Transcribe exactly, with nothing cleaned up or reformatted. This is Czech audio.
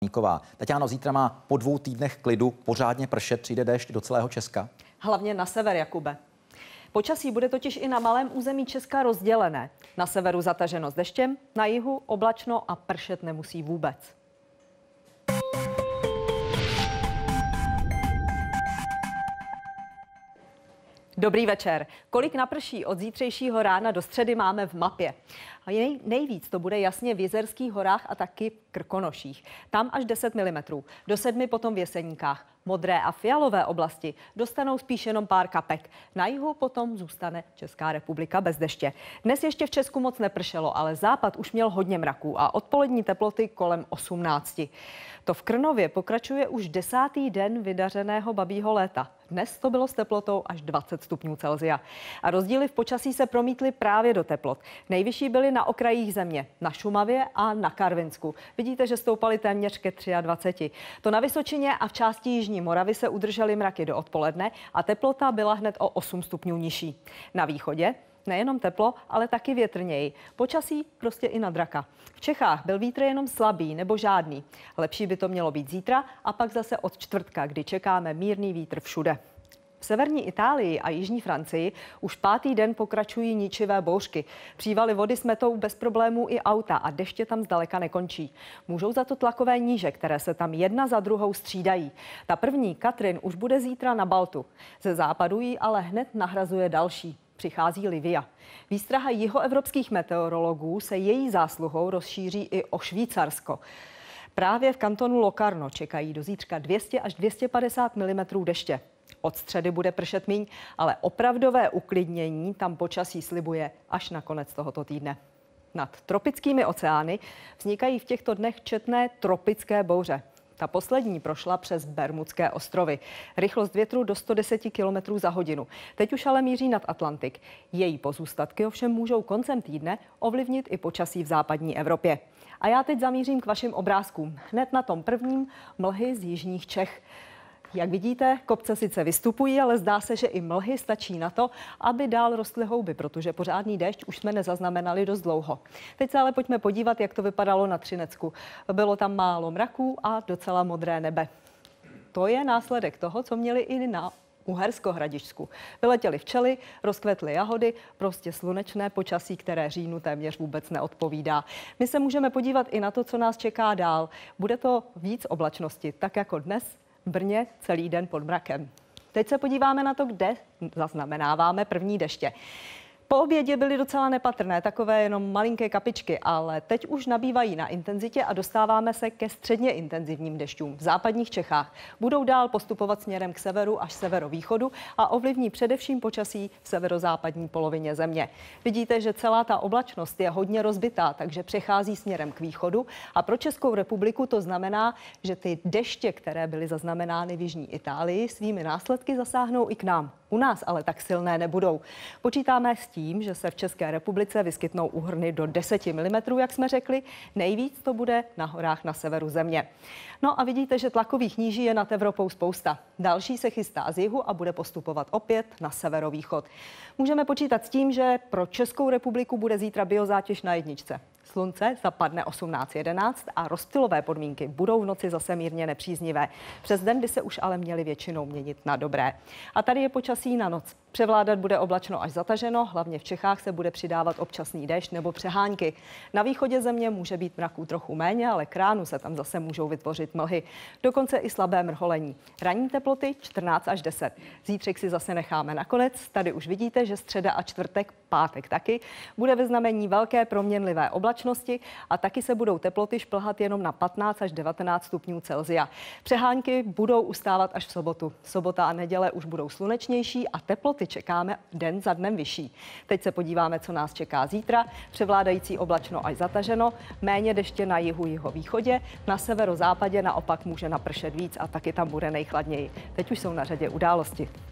Hníková. Tatiano, zítra má po dvou týdnech klidu pořádně pršet, přijde déšť do celého Česka? Hlavně na sever, Jakube. Počasí bude totiž i na malém území Česka rozdělené. Na severu zataženo s deštěm, na jihu oblačno a pršet nemusí vůbec. Dobrý večer. Kolik naprší od zítřejšího rána do středy máme v mapě? A nej, nejvíc to bude jasně v Jizerských horách a taky Krkonoších. Tam až deset milimetrů. Do sedmi potom v Jeseníkách. Modré a fialové oblasti dostanou spíš jenom pár kapek. Na jihu potom zůstane Česká republika bez deště. Dnes ještě v Česku moc nepršelo, ale západ už měl hodně mraků a odpolední teploty kolem osmnácti. To v Krnově pokračuje už desátý den vydařeného babího léta. Dnes to bylo s teplotou až dvacet stupňů Celsia. A rozdíly v počasí se promítly právě do teplot. Nejvyšší byly na okrajích země, na Šumavě a na Karvinsku. Vidíte, že stoupaly téměř ke dvaceti tři. To na Vysočině a v části jižní Moravy se udržely mraky do odpoledne a teplota byla hned o osm stupňů nižší. Na východě nejenom teplo, ale taky větrněji. Počasí prostě i na draka. V Čechách byl vítr jenom slabý nebo žádný. Lepší by to mělo být zítra a pak zase od čtvrtka, kdy čekáme mírný vítr všude. V severní Itálii a jižní Francii už pátý den pokračují ničivé bouřky. Přívaly vody smetou bez problémů i auta a deště tam zdaleka nekončí. Můžou za to tlakové níže, které se tam jedna za druhou střídají. Ta první, Katrin, už bude zítra na Baltu. Ze západu ji ale hned nahrazuje další. Přichází Livia. Výstraha jihoevropských meteorologů se její zásluhou rozšíří i o Švýcarsko. Právě v kantonu Locarno čekají do zítřka dvě stě až dvě stě padesát milimetrů deště. Od středy bude pršet míň, ale opravdové uklidnění tam počasí slibuje až na konec tohoto týdne. Nad tropickými oceány vznikají v těchto dnech četné tropické bouře. Ta poslední prošla přes Bermudské ostrovy. Rychlost větru do sto deset kilometrů za hodinu. Teď už ale míří nad Atlantik. Její pozůstatky ovšem můžou koncem týdne ovlivnit i počasí v západní Evropě. A já teď zamířím k vašim obrázkům. Hned na tom prvním mlhy z jižních Čech. Jak vidíte, kopce sice vystupují, ale zdá se, že i mlhy stačí na to, aby dál rostly houby, protože pořádný déšť už jsme nezaznamenali dost dlouho. Teď se ale pojďme podívat, jak to vypadalo na Třinecku. Bylo tam málo mraků a docela modré nebe. To je následek toho, co měli i na Uhersko-Hradišťsku. Vyletěly včely, rozkvetly jahody, prostě slunečné počasí, které říjnu téměř vůbec neodpovídá. My se můžeme podívat i na to, co nás čeká dál. Bude to víc oblačnosti, tak jako dnes v Brně celý den pod mrakem. Teď se podíváme na to, kde zaznamenáváme první deště. Po obědě byly docela nepatrné, takové jenom malinké kapičky, ale teď už nabývají na intenzitě a dostáváme se ke středně intenzivním dešťům. V západních Čechách budou dál postupovat směrem k severu až severovýchodu a ovlivní především počasí v severozápadní polovině země. Vidíte, že celá ta oblačnost je hodně rozbitá, takže přechází směrem k východu a pro Českou republiku to znamená, že ty deště, které byly zaznamenány v jižní Itálii, svými následky zasáhnou i k nám. U nás ale tak silné nebudou. Počítáme s tím, že se v České republice vyskytnou úhrny do deseti milimetrů, jak jsme řekli. Nejvíc to bude na horách na severu země. No a vidíte, že tlakových níží je nad Evropou spousta. Další se chystá z jihu a bude postupovat opět na severovýchod. Můžeme počítat s tím, že pro Českou republiku bude zítra biozátěž na jedničce. Slunce zapadne osmnáct jedenáct a rozptylové podmínky budou v noci zase mírně nepříznivé. Přes den by se už ale měly většinou měnit na dobré. A tady je počasí na noc. Převládat bude oblačno až zataženo, hlavně v Čechách se bude přidávat občasný déšť nebo přehánky. Na východě země může být mraků trochu méně, ale k ránu se tam zase můžou vytvořit mlhy. Dokonce i slabé mrholení. Ranní teploty čtrnáct až deset. Zítřek si zase necháme nakonec. Tady už vidíte, že středa a čtvrtek, pátek taky, bude ve znamení velké proměnlivé oblačnosti a taky se budou teploty šplhat jenom na patnáct až devatenáct stupňů Celsia. Přehánky budou ustávat až v sobotu. Sobota a neděle už budou slunečnější a teploty čekáme den za dnem vyšší. Teď se podíváme, co nás čeká zítra. Převládající oblačno až zataženo, méně deště na jihu, jihovýchodě, na severozápadě naopak může napršet víc a taky tam bude nejchladněji. Teď už jsou na řadě události.